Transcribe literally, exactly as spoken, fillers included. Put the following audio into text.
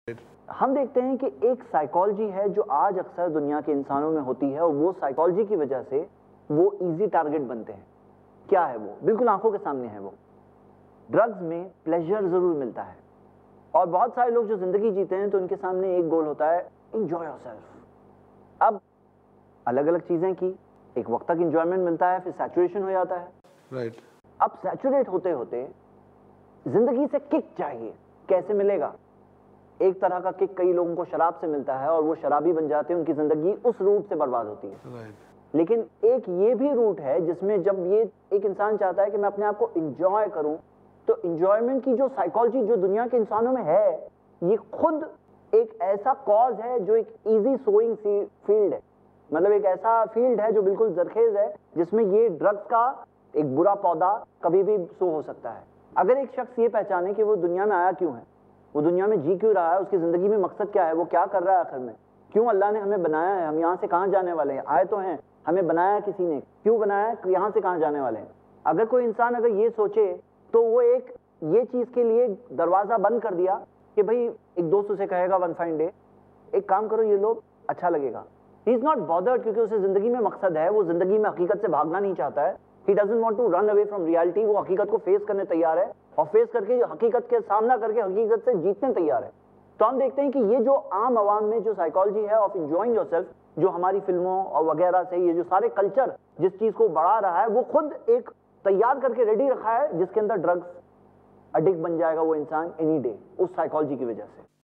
हम देखते हैं कि एक साइकोलॉजी है जो आज अक्सर दुनिया के इंसानों में होती है और वो साइकोलॉजी की वजह से वो इजी टारगेट बनते हैं। क्या है वो? बिल्कुल आंखों के सामने है वो। ड्रग्स में प्लेजर जरूर मिलता है और बहुत सारे लोग जो जिंदगी जीते हैं तो उनके सामने एक गोल होता है, एंजॉय योरसेल्फ। अब अलग अलग चीजें की, एक वक्त तक एंजॉयमेंट मिलता है, फिर सैचुरेशन हो जाता है। राइट। अब सैचुरेट होते होते जिंदगी से किक चाहिए। कैसे मिलेगा? एक तरह का किक कई लोगों को शराब से मिलता है और वो शराबी बन जाते हैं, उनकी जिंदगी उस रूट से बर्बाद होती है। राइट। लेकिन एक ये भी रूट है जिसमें जब ये एक इंसान चाहता है कि मैं अपने आप को एंजॉय करूं, तो एंजॉयमेंट की जो साइकोलॉजी जो दुनिया के इंसानों में है, ये खुद एक ऐसा कॉज है जो एक इजी सोइंग फील्ड है। मतलब एक ऐसा फील्ड है जो बिल्कुल जरखेज है, जिसमें ये ड्रग्स का एक बुरा पौधा कभी भी सो हो सकता है। अगर एक शख्स ये पहचाने कि वो दुनिया में आया क्यों है, वो दुनिया में जी क्यों रहा है, उसकी जिंदगी में मकसद क्या है, वो क्या कर रहा है आखिर में, क्यों अल्लाह ने हमें बनाया है, हम यहाँ से कहाँ जाने वाले हैं, आए तो हैं, हमें बनाया किसी ने, क्यों बनाया है, यहाँ से कहाँ जाने वाले हैं। अगर कोई इंसान अगर ये सोचे तो वो एक ये चीज के लिए दरवाजा बंद कर दिया कि भाई एक दोस्त उसे कहेगा वन फाइन डे एक काम करो ये लो, अच्छा लगेगा। ही इज नॉट बॉदर्ड, क्योंकि उसे जिंदगी में मकसद है, वो जिंदगी में हकीकत से भागना नहीं चाहता है। He doesn't want to run away from reality. वो हकीकत को फेस करने तैयार है और फेस करके हकीकत के सामना करके हकीकत से जीतने तैयार है। तो हम देखते हैं कि ये जो आम आवाम में जो साइकोलॉजी है ऑफ एंजॉइंग योरसेल्फ, जो हमारी फिल्मों और वगैरह से ये जो सारे कल्चर जिस चीज को बढ़ा रहा है, वो खुद एक तैयार करके रेडी रखा है जिसके अंदर ड्रग्स एडिक्ट बन जाएगा वो इंसान एनी डे, उस साइकोलॉजी की वजह से।